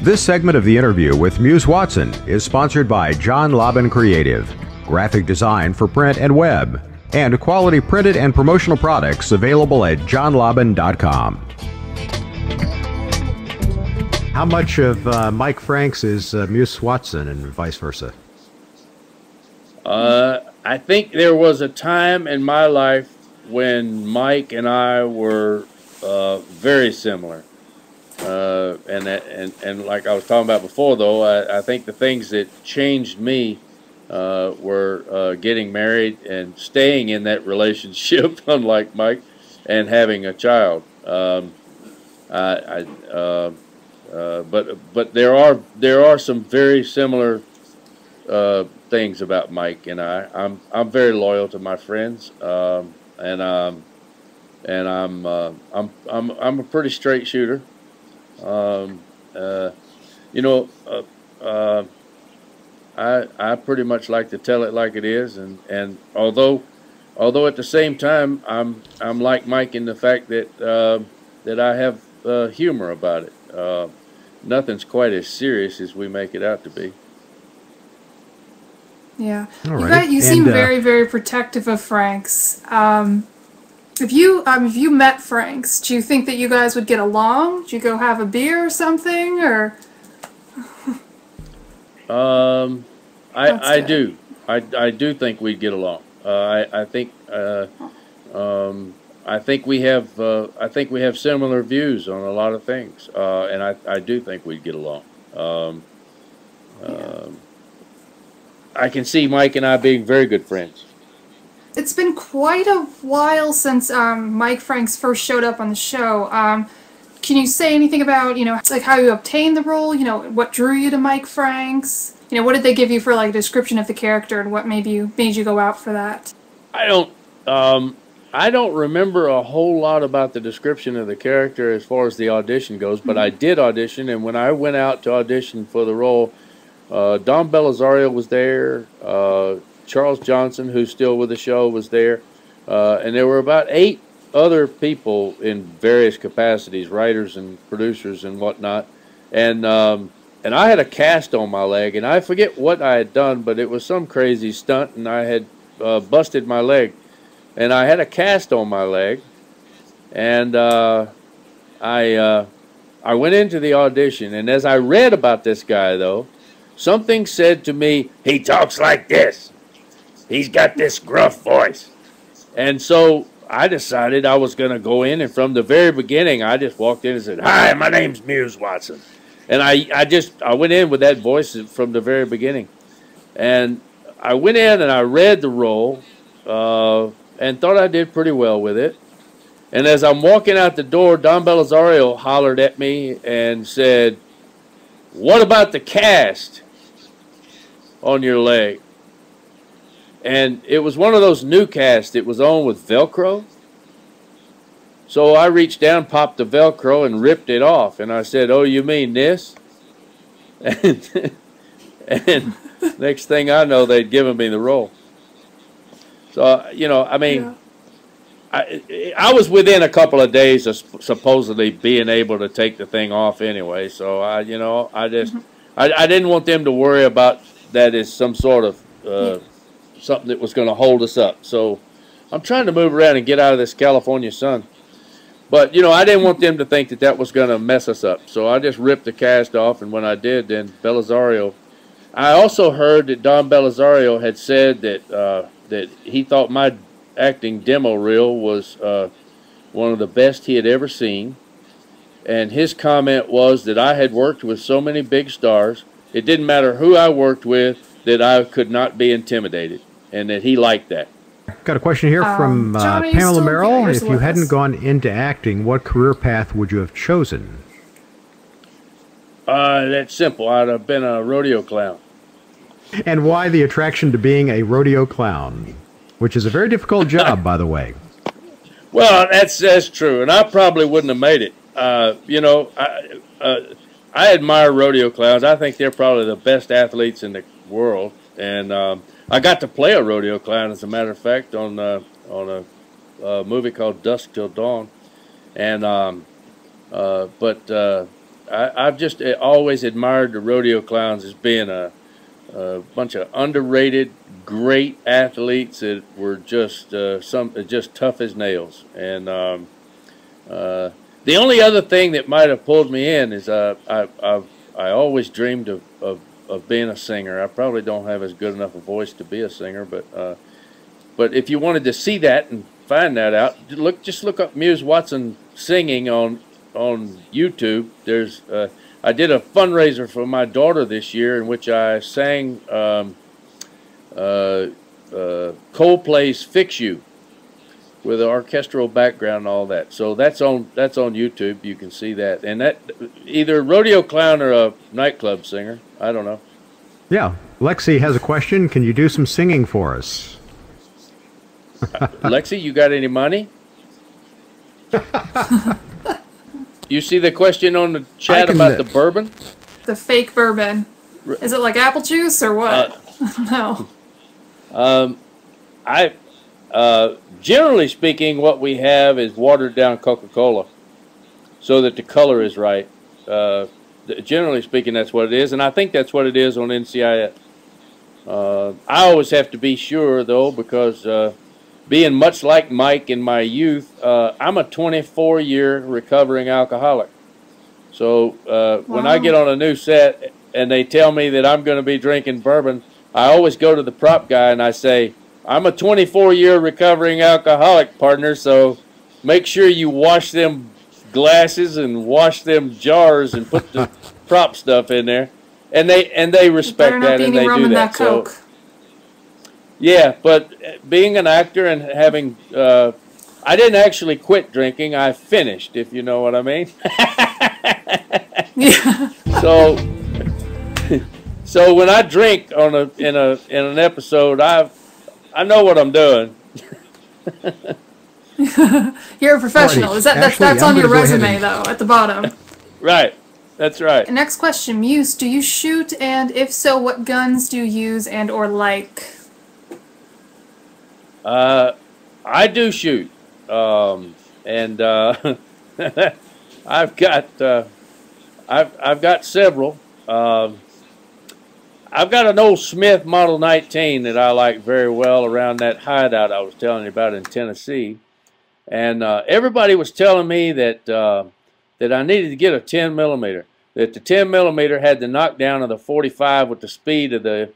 This segment of the interview with MUSE Watson is sponsored by John LOBBAN Creative, graphic design for print and web, and quality printed and promotional products available at johnlobban.com. How much of Mike Franks is MUSE Watson and vice versa? I think there was a time in my life when Mike and I were very similar. And like I was talking about before, though, I think the things that changed me were getting married and staying in that relationship, unlike Mike, and having a child. But there are some very similar things about Mike and I. I'm very loyal to my friends, and I'm a pretty straight shooter. You know, I pretty much like to tell it like it is, and although at the same time I'm like Mike in the fact that that I have humor about it. Nothing's quite as serious as we make it out to be. Yeah, you seem very, very protective of Franks. If you met Franks, do you think that you guys would get along? Do you go have a beer or something, or? I do. I do think we'd get along. I think we have similar views on a lot of things, and I do think we'd get along. I can see Mike and I being very good friends. It's been quite a while since Mike Franks first showed up on the show. Can you say anything about, like how you obtained the role? What drew you to Mike Franks? What did they give you for like a description of the character, and what made you go out for that? I don't remember a whole lot about the description of the character as far as the audition goes, but I did audition, and when I went out to audition for the role, Don Belisario was there. Charles Johnson, who's still with the show, was there, and there were about 8 other people in various capacities, writers and producers and whatnot, and I had a cast on my leg, and I forget what I had done, but it was some crazy stunt, and I had busted my leg, and I had a cast on my leg, and I went into the audition, and as I read about this guy, though, something said to me, he talks like this. He's got this gruff voice. And so I decided I was going to go in, and from the very beginning, I just walked in and said, "Hi, my name's MUSE Watson." And I went in with that voice from the very beginning. And I went in and I read the role and thought I did pretty well with it. And as I'm walking out the door, Don Belisario hollered at me and said, "What about the cast on your leg?" And it was one of those new casts. It was on with Velcro. So I reached down, popped the Velcro, and ripped it off. And I said, "Oh, you mean this?" And next thing I know, they'd given me the role. So, I mean, yeah. I was within a couple of days of supposedly being able to take the thing off anyway. So, I didn't want them to worry about that as some sort of something that was going to hold us up. So I'm trying to move around and get out of this California sun. But, I didn't want them to think that that was going to mess us up. So I just ripped the cast off, and when I did, then Belisario. I also heard that Don Belisario had said that he thought my acting demo reel was one of the best he had ever seen. And his comment was that I had worked with so many big stars, it didn't matter who I worked with, that I could not be intimidated, and that he liked that. Got a question here from Pamela Merrill. If you hadn't gone into acting, what career path would you have chosen? That's simple. I'd have been a rodeo clown. And why the attraction to being a rodeo clown, which is a very difficult job, by the way. Well, that's true, and I probably wouldn't have made it. I admire rodeo clowns. I think they're probably the best athletes in the world, and I got to play a rodeo clown, as a matter of fact, on a movie called Dusk Till Dawn, and but I've just always admired the rodeo clowns as being a bunch of underrated, great athletes that were just just tough as nails. And the only other thing that might have pulled me in is I always dreamed of being a singer. I probably don't have as good enough a voice to be a singer, but if you wanted to see that and find that out, just look up MUSE WATSON singing on YouTube. There's I did a fundraiser for my daughter this year in which I sang Coldplay's "Fix You" with an orchestral background and all that. So that's on YouTube. You can see that, and that either rodeo clown or a nightclub singer. I don't know. Yeah, Lexi has a question. Can you do some singing for us? Lexi, you got any money? You see the question on the chat about the bourbon? The fake bourbon. Is it like apple juice or what? No. Generally speaking, what we have is watered down Coca-Cola so that the color is right. Generally speaking, that's what it is, and I think that's what it is on NCIS. I always have to be sure, though, because being much like Mike in my youth, I'm a 24-year recovering alcoholic. So when I get on a new set and they tell me that I'm going to be drinking bourbon, I always go to the prop guy and I say, I'm a 24-year recovering alcoholic, partner, so make sure you wash them glasses and wash them jars and put the prop stuff in there. And they respect that and they do that. So, yeah, but being an actor and having, I didn't actually quit drinking. I finished, if you know what I mean. Yeah. So when I drink in an episode, I know what I'm doing. You're a professional. Is that's on your resume though at the bottom? Right. That's right. Next question, Muse, do you shoot, and if so, what guns do you use and or like? I do shoot, and I've got several. I've got an old Smith Model 19 that I like very well around that hideout I was telling you about in Tennessee, and everybody was telling me that that I needed to get a 10 millimeter. That the 10 millimeter had the knockdown of the 45 with the speed of the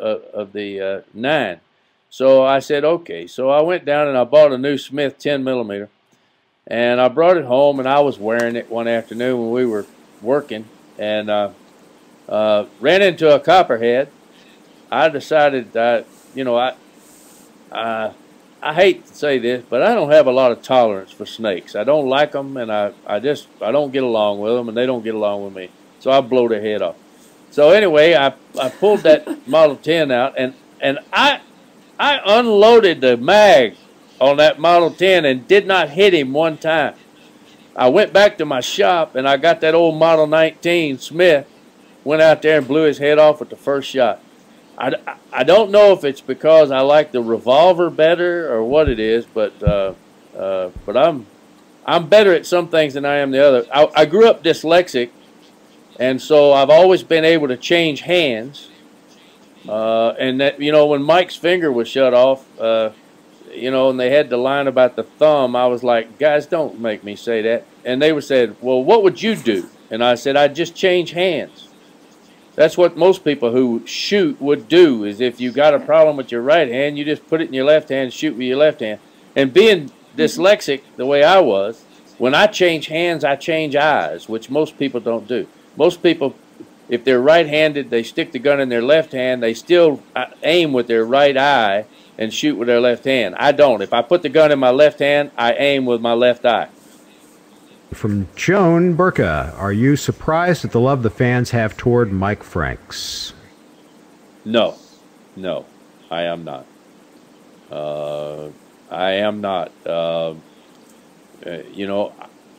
9. So I said, okay. So I went down and I bought a new Smith 10 millimeter, and I brought it home and I was wearing it one afternoon when we were working, and ran into a copperhead. I decided that, you know, I hate to say this, but I don't have a lot of tolerance for snakes. I don't like them, and I don't get along with them, and they don't get along with me. So I blow their head off. So anyway, I pulled that Model 10 out, and I unloaded the mag on that Model 10 and did not hit him one time. I went back to my shop, and I got that old Model 19 Smith, went out there and blew his head off with the first shot. I don't know if it's because I like the revolver better or what it is, but I'm better at some things than I am the other. I grew up dyslexic, and so I've always been able to change hands. And that, you know, when Mike's finger was shut off, you know, and they had the line about the thumb, I was like, guys, don't make me say that. And they said, well, what would you do? And I said, I'd just change hands. That's what most people who shoot would do, is if you got a problem with your right hand, you just put it in your left hand and shoot with your left hand. And being dyslexic the way I was, when I change hands, I change eyes, which most people don't do. Most people, if they're right-handed, they stick the gun in their left hand, they still aim with their right eye and shoot with their left hand. I don't. If I put the gun in my left hand, I aim with my left eye. From Joan Burka, are you surprised at the love the fans have toward Mike Franks? No. No, I am not. I am not. You know,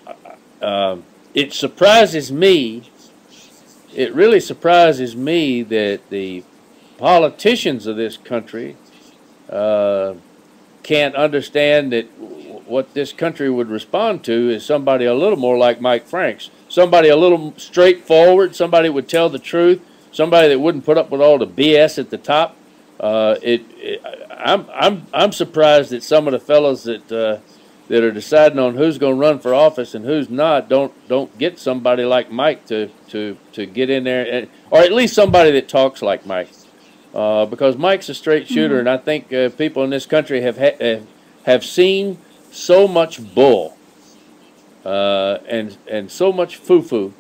it surprises me. It really surprises me that the politicians of this country can't understand that what this country would respond to is somebody a little more like Mike Franks, somebody a little straightforward, somebody that would tell the truth, somebody that wouldn't put up with all the BS at the top. I'm surprised that some of the fellows that are deciding on who's going to run for office and who's not don't get somebody like Mike to get in there, or at least somebody that talks like Mike, because Mike's a straight shooter, and I think people in this country have seen so much bull and so much foo-foo.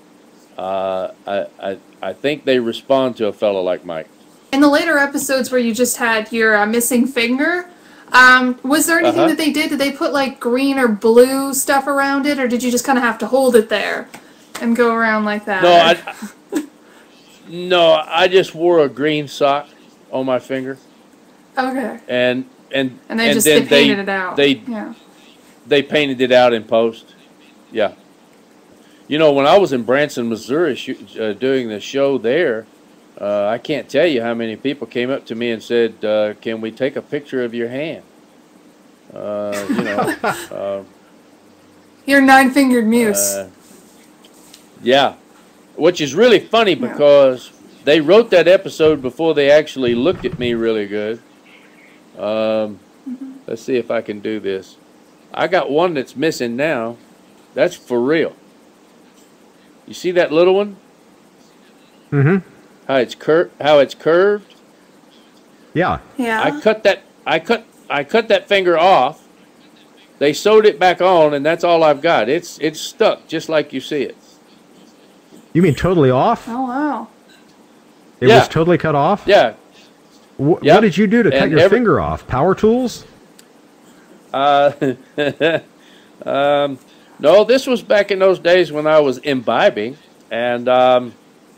I think they respond to a fellow like Mike. In the later episodes where you just had your missing finger, was there anything that they did? Did they put like green or blue stuff around it, or did you just kind of have to hold it there and go around like that? No, I just wore a green sock on my finger. Okay. And they just painted it out. They painted it out in post. Yeah. You know, when I was in Branson, Missouri, doing the show there, I can't tell you how many people came up to me and said, "Can we take a picture of your hand?" You know, your 9-fingered muse. Yeah, which is really funny because they wrote that episode before they actually looked at me really good. Let's see if I can do this. I got one that's missing now. That's for real. You see that little one? Mm-hmm. How it's curved? Yeah. I cut that finger off. They sewed it back on, and that's all I've got. It's stuck just like you see it. You mean totally off? Oh wow. It was totally cut off? Yeah. What did you do to cut your finger off? Power tools? No, this was back in those days when I was imbibing, and I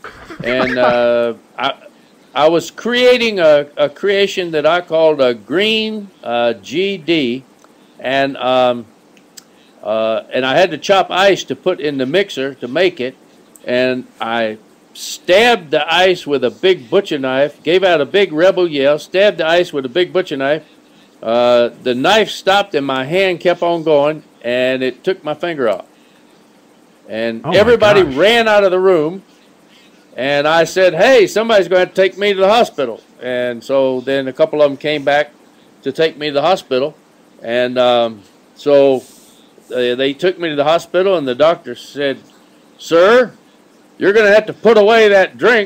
was creating a creation that I called a green GD, and I had to chop ice to put in the mixer to make it, and I stabbed the ice with a big butcher knife, gave out a big rebel yell, stabbed the ice with a big butcher knife. The knife stopped and my hand kept on going, and it took my finger off. And everybody ran out of the room, and I said, "Hey, somebody's going to have to take me to the hospital." And so then a couple of them came back to take me to the hospital, and so they took me to the hospital, and the doctor said, "Sir, you're going to have to put away that drink."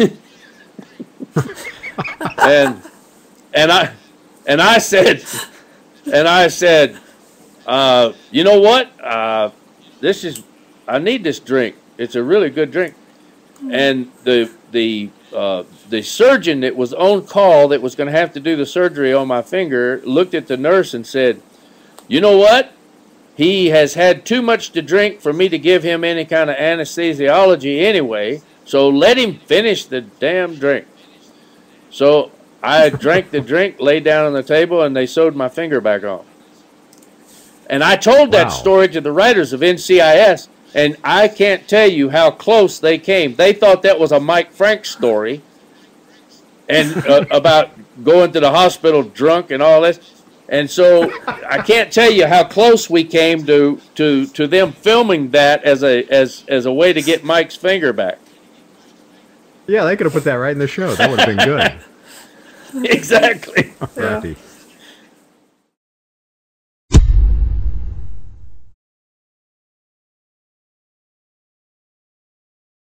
and I said, "You know what? I need this drink. It's a really good drink." And the surgeon that was on call that was going to have to do the surgery on my finger looked at the nurse and said, "You know what? He has had too much to drink for me to give him any kind of anesthesiology anyway, so let him finish the damn drink." So I drank the drink, laid down on the table, and they sewed my finger back on. And I told that story to the writers of NCIS, and I can't tell you how close they came. They thought that was a Mike Franks story, and about going to the hospital drunk and all this. And so I can't tell you how close we came to them filming that as a way to get Mike's finger back. Yeah, they could have put that right in the show. That would have been good. Exactly. Crappy.